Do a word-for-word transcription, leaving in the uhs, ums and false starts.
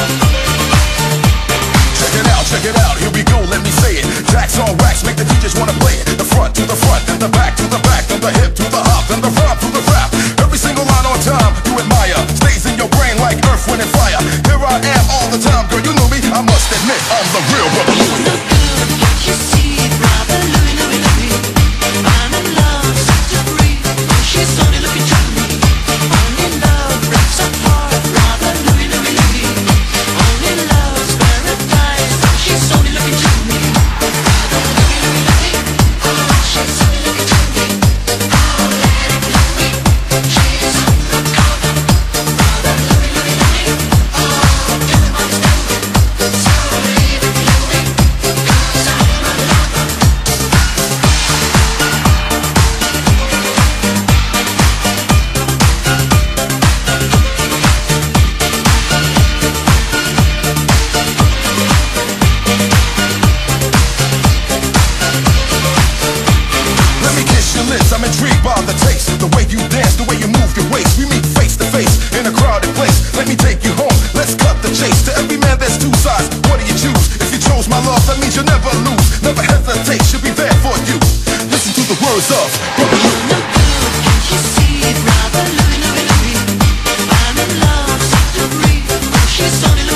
Check it out, check it out, here we go, let me say it. Jacks on wax, make the D Js wanna play it. The front to the front, then the back to the back, then the hip to the hop, then the front to the rap. Every single line on time, you admire, stays in your brain like earth, wind, and fire. Here I am all the time, girl, you know me, I must admit, I'm the real Brother Louie. Look good, can't you see, Brother Louie, Louie, Louie? I'm in love, set to free. She's only looking to me. Only love breaks our heart, Brother Louie, Louie, Louie. Only love's paradise. She's only looking to me. Brother Louie, Louie, Louie. Oh, she's only looking to me. Oh, let it love me. She's on the corner. Brother Louie, Louie, Louie. Oh, tell him I'm standing. So leave it, Louie, 'cause I'm a lover. Let me kiss your lips, I'm intrigued by the taste. The way you dance, the way you move your waist. We meet face to face in a crowded place. Let me take you home, let's cut the chase. To every man there's two sides, what do you choose? If you chose my love, that means you'll never lose. Never hesitate, she'll be there for you. Listen to the words of Brother Louie. Look good, can't you see, Brother Louie, Louie, Louie? I'm in love, set to free. She's only